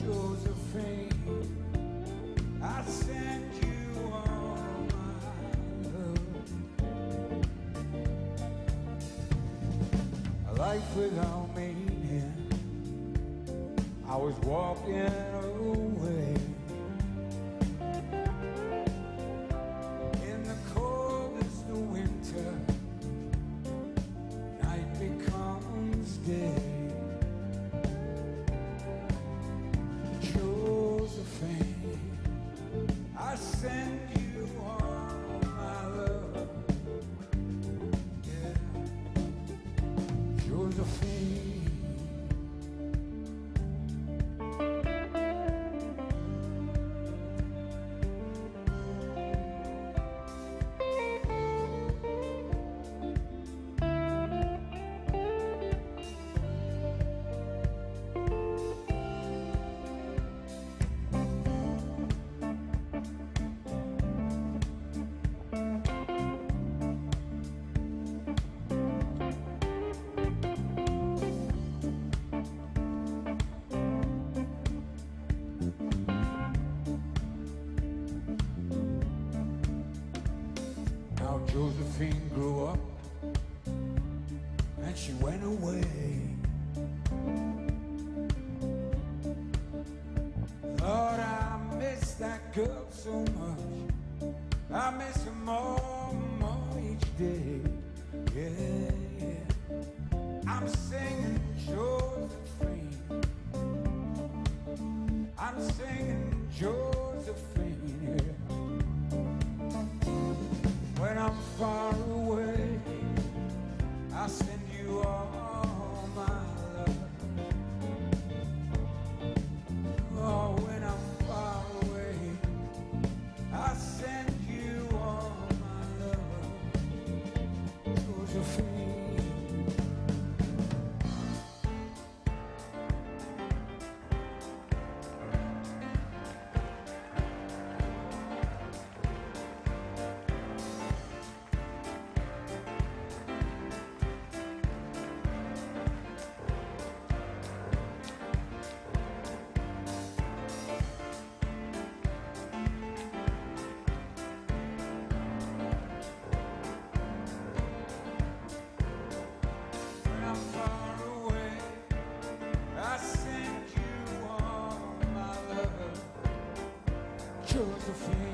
Josephine, I send you all my love. A life without meaning, I was walking away in the coldest of winter. Night becomes day. Josephine, I send you all my love. Yeah, Josephine. Now Josephine grew up and she went away. Lord, I miss that girl so much. I miss her more and more each day. Yeah, yeah. I'm singing Josephine. I'm singing Josephine, yeah. When I'm far away, I send you all my love. Oh, when I'm far away, I send you all my love. Josephine. I send you all my love, Josephine.